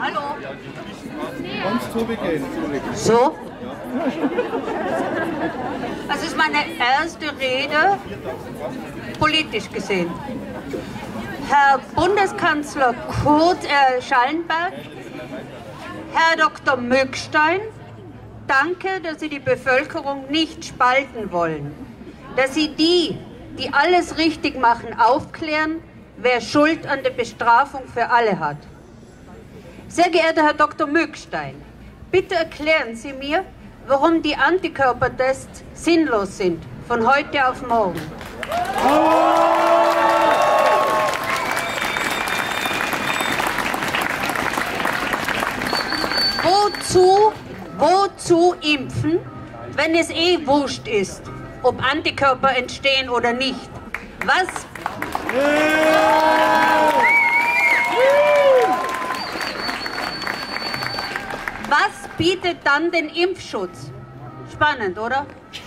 Hallo. Kannst du beginnen? So? Das ist meine erste Rede, politisch gesehen. Herr Bundeskanzler Schallenberg, Herr Dr. Möckstein, danke, dass Sie die Bevölkerung nicht spalten wollen. Dass Sie die alles richtig machen, aufklären, wer Schuld an der Bestrafung für alle hat. Sehr geehrter Herr Dr. Möckstein, bitte erklären Sie mir, warum die Antikörpertests sinnlos sind, von heute auf morgen. Wozu impfen, wenn es eh wurscht ist, ob Antikörper entstehen oder nicht? Was bietet dann den Impfschutz? Spannend, oder?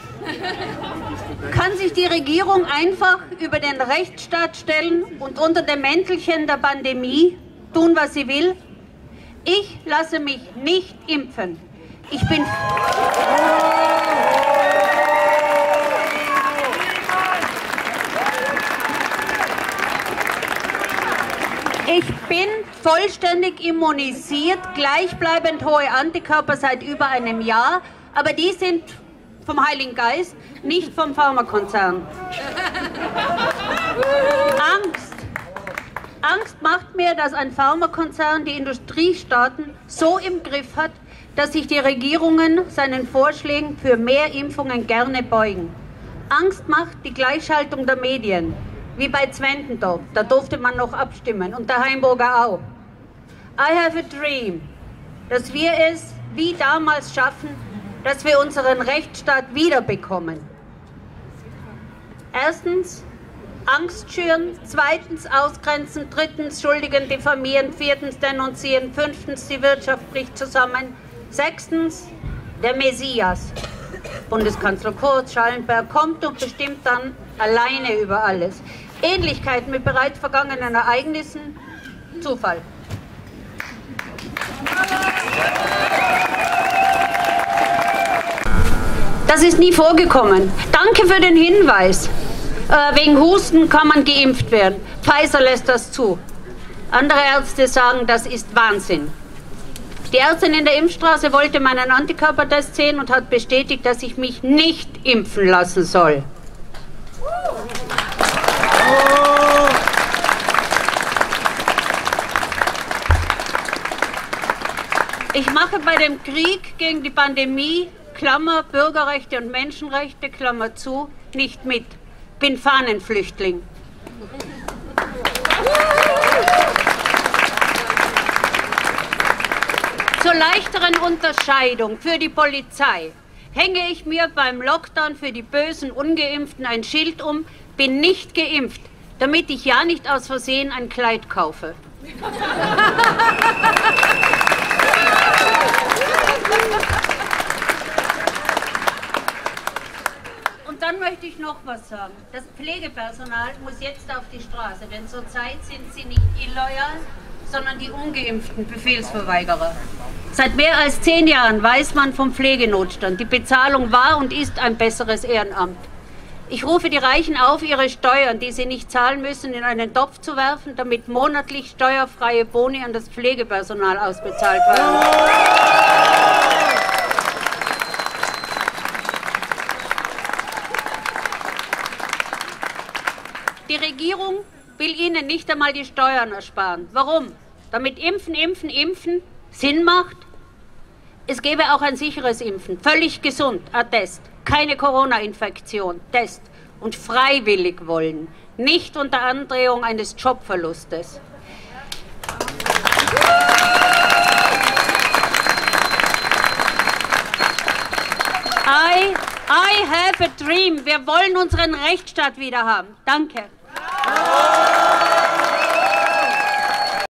Kann sich die Regierung einfach über den Rechtsstaat stellen und unter dem Mäntelchen der Pandemie tun, was sie will? Ich lasse mich nicht impfen. Ich bin vollständig immunisiert, gleichbleibend hohe Antikörper seit über einem Jahr, aber die sind vom Heiligen Geist, nicht vom Pharmakonzern. Angst macht mir, dass ein Pharmakonzern die Industriestaaten so im Griff hat, dass sich die Regierungen seinen Vorschlägen für mehr Impfungen gerne beugen. Angst macht die Gleichschaltung der Medien, wie bei Zwentendorf, da durfte man noch abstimmen und der Heimburger auch. I have a dream, dass wir es wie damals schaffen, dass wir unseren Rechtsstaat wiederbekommen. Erstens, Angst schüren, zweitens ausgrenzen, drittens Schuldigen diffamieren, viertens denunzieren, fünftens die Wirtschaft bricht zusammen, sechstens der Messias. Bundeskanzler Kurz, Schallenberg kommt und bestimmt dann alleine über alles. Ähnlichkeiten mit bereits vergangenen Ereignissen, Zufall. Das ist nie vorgekommen. Danke für den Hinweis. Wegen Husten kann man geimpft werden. Pfizer lässt das zu. Andere Ärzte sagen, das ist Wahnsinn. Die Ärztin in der Impfstraße wollte meinen Antikörpertest sehen und hat bestätigt, dass ich mich nicht impfen lassen soll. Ich mache bei dem Krieg gegen die Pandemie, Klammer, Bürgerrechte und Menschenrechte, Klammer zu, nicht mit. Bin Fahnenflüchtling. Zur leichteren Unterscheidung für die Polizei hänge ich mir beim Lockdown für die bösen Ungeimpften ein Schild um, bin nicht geimpft, damit ich ja nicht aus Versehen ein Kleid kaufe. Und dann möchte ich noch was sagen. Das Pflegepersonal muss jetzt auf die Straße, denn zurzeit sind sie nicht illoyal, sondern die ungeimpften Befehlsverweigerer. Seit mehr als 10 Jahren weiß man vom Pflegenotstand. Die Bezahlung war und ist ein besseres Ehrenamt. Ich rufe die Reichen auf, ihre Steuern, die sie nicht zahlen müssen, in einen Topf zu werfen, damit monatlich steuerfreie Boni an das Pflegepersonal ausbezahlt werden. Die Regierung will ihnen nicht einmal die Steuern ersparen. Warum? Damit Impfen Sinn macht. Es gäbe auch ein sicheres Impfen, völlig gesund, Attest, keine Corona-Infektion, Test und freiwillig wollen, nicht unter Androhung eines Jobverlustes. I have a dream. Wir wollen unseren Rechtsstaat wieder haben. Danke.